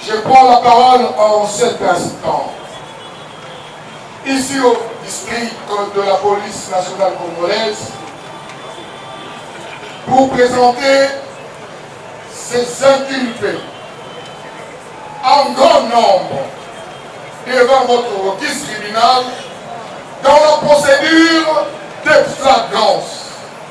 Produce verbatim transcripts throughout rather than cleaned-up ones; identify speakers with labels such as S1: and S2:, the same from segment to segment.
S1: Je prends la parole en cet instant, ici au district de la police nationale congolaise, pour présenter ces inculpés en grand nombre devant votre requis tribunal dans la procédure de flagrance.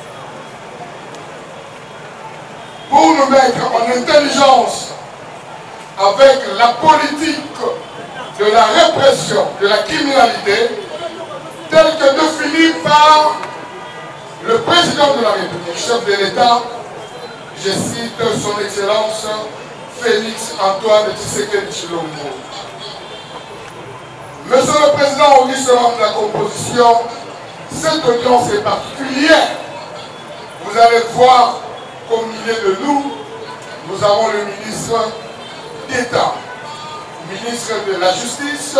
S1: Pour nous mettre en intelligence avec la politique de la répression de la criminalité telle que définie par le président de la République, chef de l'État, je cite son Excellence Félix Antoine Tshisekedi Tshilombo. Monsieur le Président, au lycéen de la composition, cette audience est particulière. Vous allez voir qu'au milieu de nous, nous avons le ministre d'État, ministre de la Justice,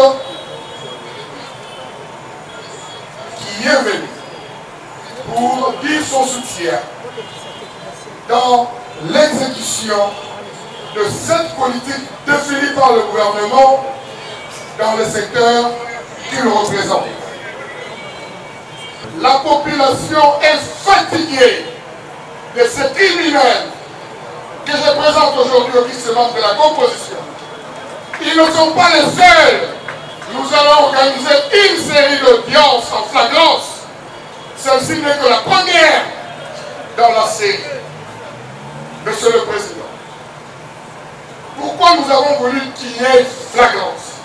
S1: qui est venu pour dire son soutien dans l'exécution de cette politique définie par le gouvernement dans le secteur qu'il représente. La population est fatiguée de ces criminels que je présente aujourd'hui au vice-membre de la composition. Ils ne sont pas les seuls. Nous allons organiser une série d'audiences en flagrance. Celle-ci n'est que la première dans la série. Monsieur le Président, pourquoi nous avons voulu qu'il y ait flagrance?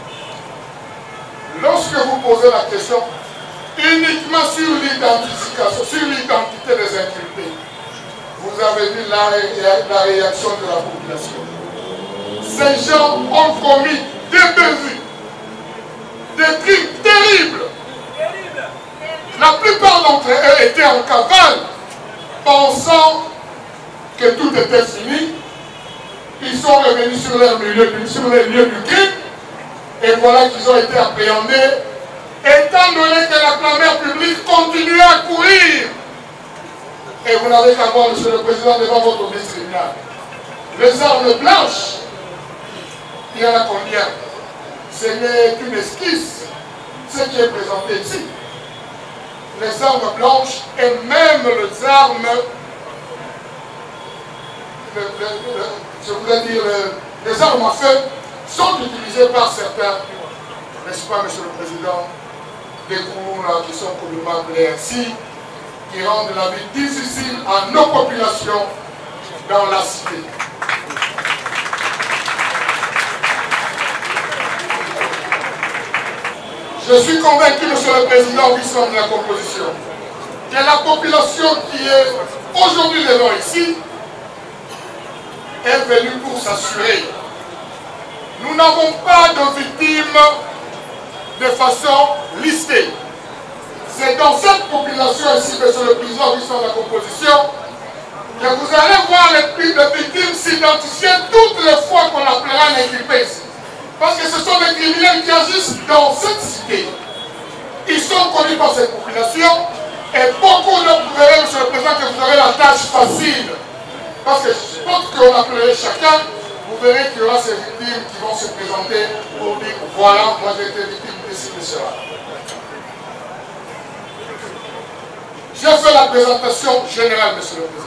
S1: Lorsque vous posez la question uniquement sur l'identification, sur l'identité des inculpés, vous avez vu la, ré la réaction de la population. Ces gens ont commis des bévues, des crimes terribles. La plupart d'entre eux étaient en cavale, pensant que tout était fini. Ils sont revenus sur, leur milieu, sur les lieux du crime, et voilà qu'ils ont été appréhendés, étant donné que la clameur publique continuait à courir. Et vous n'avez qu'à voir, Monsieur le Président, devant votre vice-tribunal. Les armes blanches, il y en a combien? Ce n'est qu'une esquisse, ce qui est présenté ici. Les armes blanches et même les armes, le, le, le, je voulais dire, le, les armes à feu sont utilisées par certains, n'est-ce pas, Monsieur le Président, des groupes qui sont communément appelés ainsi, qui rendent la vie difficile à nos populations dans la cité. Je suis convaincu, Monsieur le Président, au sein de la composition, que la population qui est aujourd'hui devant ici est venue pour s'assurer. Nous n'avons pas de victimes de façon listée. C'est dans cette population ici, Monsieur le Président, au sein de la composition, que vous allez voir les, les victimes s'identifier toutes les fois qu'on appellera un inculpé ici. Parce que ce sont des criminels qui agissent dans cette cité. Ils sont connus par cette population et beaucoup de vous verrez, Monsieur le Président, que vous aurez la tâche facile. Parce que je pense qu'on appellerait chacun, vous verrez qu'il y aura ces victimes qui vont se présenter pour dire voilà, moi j'ai été victime de ci, de cela. J'ai fait la présentation générale, Monsieur le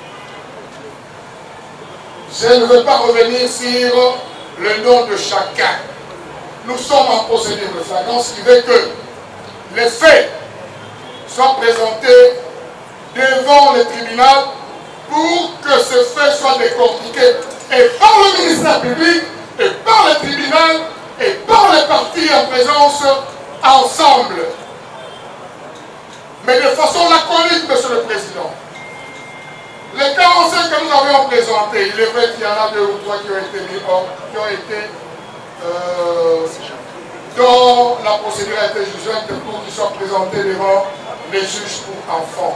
S1: Président. Je ne vais pas revenir sur le nom de chacun. Nous sommes en procédure de flagrance, ce qui veut que les faits soient présentés devant le tribunal pour que ces faits soient décortiqués et par le ministère public, et par le tribunal, et par les partis en présence ensemble. Mais de façon laconique, Monsieur le Président. Les quarante-cinq que nous avions présentés, il est vrai qu'il y en a deux ou trois qui ont été mis hors, qui ont été euh, dont la procédure a été jugée pour qu'ils soient présentés devant les juges pour enfants.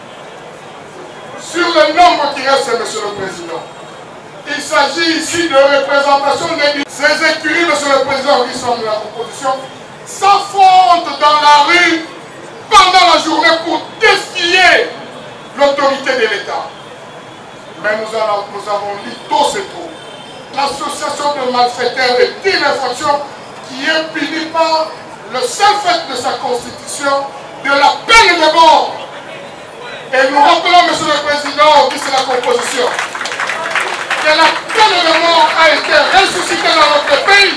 S1: Sur le nombre qui reste, Monsieur le Président, il s'agit ici de représentation des ces écuries, Monsieur le Président, qui sont de la composition, s'affrontent dans la rue pendant la journée pour défier l'autorité de l'État. Mais nous, allons, nous avons dit tôt c'est trop. l'association de malfaiteurs est une infraction qui est punie par le seul fait de sa constitution de la peine de mort. Et nous rappelons, Monsieur le Président, qui c'est la composition, que la peine de mort a été ressuscitée dans notre pays.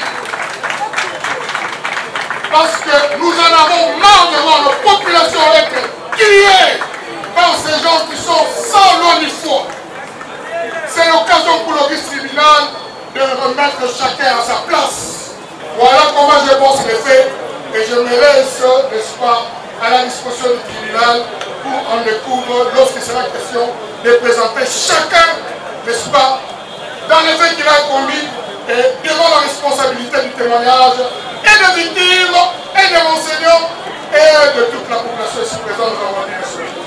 S1: Parce que nous en avons marre de voir nos populations être tuées par ces gens qui sont sans loi ni foi. C'est l'occasion pour le vice tribunal de remettre chacun à sa place. Voilà comment je pense les faits et je me laisse, n'est-ce pas, à la disposition du tribunal pour en découvre lorsqu'il sera question de présenter chacun, n'est-ce pas, dans les faits qu'il a commis et devant la responsabilité du témoignage et des victimes et des renseignants et de toute la population ici présente. Nous avons dit, monsieur.